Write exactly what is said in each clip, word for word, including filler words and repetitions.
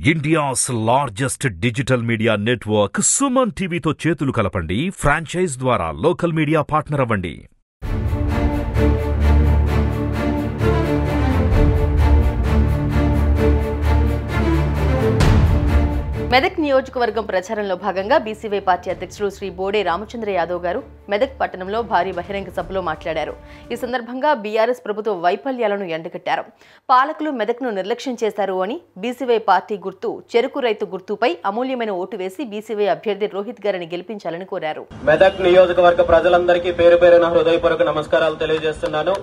India's largest digital media network Suman టీవీతో చేతులు కలపండి. ఫ్రాంచైజ్ ద్వారా లోకల్ మీడియా పార్ట్నర్ అవ్వండి. మెదక్ నియోజకవర్గం ప్రచారంలో భాగంగా బీసీవై పార్టీ అధ్యక్షుడు శ్రీ బోడే రామచంద్ర యాదవ్ గారు మెదక్ పట్టణంలో భారీ బహిరంగ సభలో మాట్లాడారు. ఈ సందర్భంగా బీఆర్ఎస్ ప్రభుత్వ వైఫల్యాలను ఎండగట్టారు. పాలకులు మెదక్ను నిర్లక్ష్యం చేశారు అని బీసీవై పార్టీ గుర్తు చెరుకు రైతు గుర్తుపై అమూల్యమైన ఓటు వేసి బీసీవై అభ్యర్థి రోహిత్ గారిని గెలిపించాలని కోరారు. మెదక్ నియోజకవర్గ ప్రజలందరికీ పేరు పేరున హృదయపూర్వక నమస్కారాలు తెలియజేస్తున్నాను.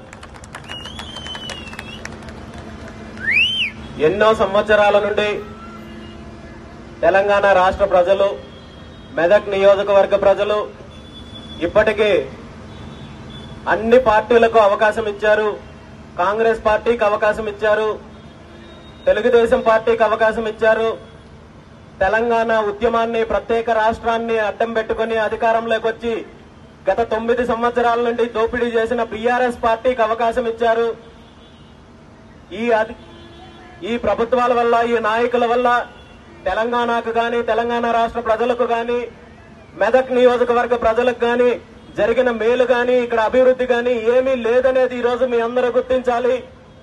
ఎన్నో సంవత్సరాల నుండి తెలంగాణ రాష్ట్ర ప్రజలు, మెదక్ నియోజకవర్గ ప్రజలు ఇప్పటికీ అన్ని పార్టీలకు అవకాశం ఇచ్చారు. కాంగ్రెస్ పార్టీకి అవకాశం ఇచ్చారు, తెలుగుదేశం పార్టీకి అవకాశం ఇచ్చారు. తెలంగాణ ఉద్యమాన్ని, ప్రత్యేక రాష్ట్రాన్ని అడ్డం పెట్టుకుని అధికారంలోకి వచ్చి గత తొమ్మిది సంవత్సరాల నుండి దోపిడీ చేసిన బీఆర్ఎస్ పార్టీకి అవకాశం ఇచ్చారు. ఈ ఈ ప్రభుత్వాల వల్ల, ఈ నాయకుల వల్ల తెలంగాణకు గాని, తెలంగాణ రాష్ట్ర ప్రజలకు గాని, మెదక్ నియోజకవర్గ ప్రజలకు గాని జరిగిన మేలు గాని, ఇక్కడ అభివృద్ధి గాని ఏమీ లేదనేది ఈ రోజు మీ అందరూ గుర్తించాలి.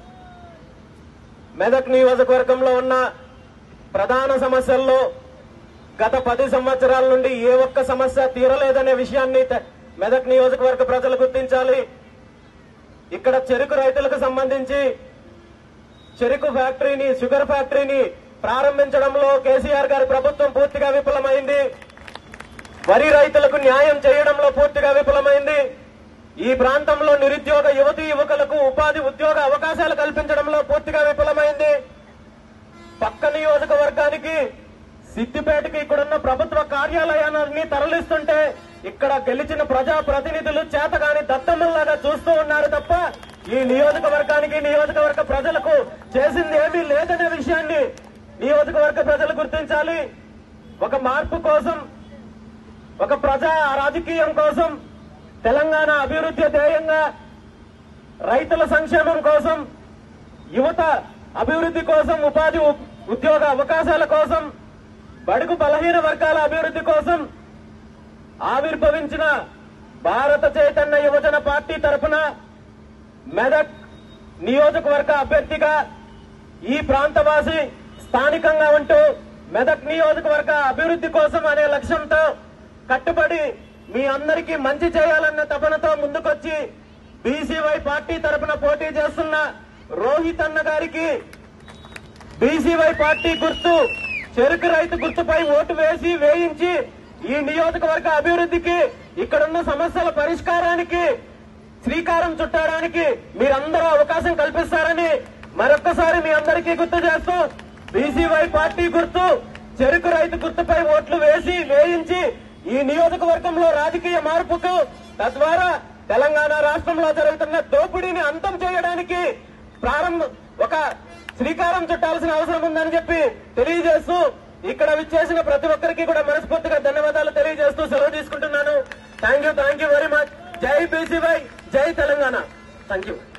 మెదక్ నియోజకవర్గంలో ఉన్న ప్రధాన సమస్యల్లో గత పది సంవత్సరాల నుండి ఏ ఒక్క సమస్య తీరలేదనే విషయాన్ని మెదక్ నియోజకవర్గ ప్రజలు గుర్తించాలి. ఇక్కడ చెరుకు రైతులకు సంబంధించి చెరుకు ఫ్యాక్టరీని, షుగర్ ఫ్యాక్టరీని ప్రారంభించడంలో కేసీఆర్ గారి ప్రభుత్వం పూర్తిగా విఫలమైంది. వరి రైతులకు న్యాయం చేయడంలో పూర్తిగా విఫలమైంది. ఈ ప్రాంతంలో నిరుద్యోగ యువతీ యువకులకు ఉపాధి ఉద్యోగ అవకాశాలు కల్పించడంలో పూర్తిగా విఫలమైంది. పక్క నియోజకవర్గానికి సిద్దిపేటకి ఇక్కడున్న ప్రభుత్వ కార్యాలయాన్ని తరలిస్తుంటే ఇక్కడ గెలిచిన ప్రజా ప్రతినిధులు చేతగాని దత్తమ్మల్లాగా చూస్తూ ఉన్నారు తప్ప ఈ నియోజకవర్గానికి, నియోజకవర్గ ప్రజలకు చేసింది ఏమీ లేదనే విషయాన్ని నియోజకవర్గ ప్రజలు గుర్తించాలి. ఒక మార్పు కోసం, ఒక ప్రజా రాజకీయం కోసం, తెలంగాణ అభివృద్ధి ధ్యేయంగా, రైతుల సంక్షేమం కోసం, యువత అభివృద్ధి కోసం, ఉపాధి ఉద్యోగ అవకాశాల కోసం, బడుగు బలహీన వర్గాల అభివృద్ధి కోసం ఆవిర్భవించిన భారత చైతన్య యువజన పార్టీ తరఫున మెదక్ నియోజకవర్గ అభ్యర్థిగా ఈ ప్రాంతవాసి స్థానికంగా ఉంటూ మెదక్ నియోజకవర్గ అభివృద్ధి కోసం అనే లక్ష్యంతో కట్టుబడి మీ అందరికీ మంచి చేయాలన్న తపనతో ముందుకొచ్చి బీసీవై పార్టీ తరఫున పోటీ చేస్తున్న రోహిత్ అన్న గారికి బీసీవై పార్టీ గుర్తు చెరుకు రైతు గుర్తుపై ఓటు వేసి వేయించి ఈ నియోజకవర్గ అభివృద్ధికి, ఇక్కడున్న సమస్యల పరిష్కారానికి శ్రీకారం చుట్టడానికి మీరందరూ అవకాశం కల్పిస్తారని మరొక్కసారి మీ అందరికీ గుర్తు చేస్తూ బీసీవై పార్టీ గుర్తు చెరుకు రైతు గుర్తుపై ఓట్లు వేసి వేయించి ఈ నియోజకవర్గంలో రాజకీయ మార్పుకు, తద్వారా తెలంగాణ రాష్ట్రంలో జరుగుతున్న దోపిడీని అంతం చేయడానికి ప్రారంభ ఒక శ్రీకారం చుట్టాల్సిన అవసరం ఉందని చెప్పి తెలియజేస్తూ ఇక్కడ విచ్చేసిన ప్రతి ఒక్కరికి కూడా మనస్ఫూర్తిగా ధన్యవాదాలు తెలియజేస్తూ సెలవు తీసుకుంటున్నాను. Thank you thank you very much. జై బీసీవై, జై తెలంగాణ. Thank you.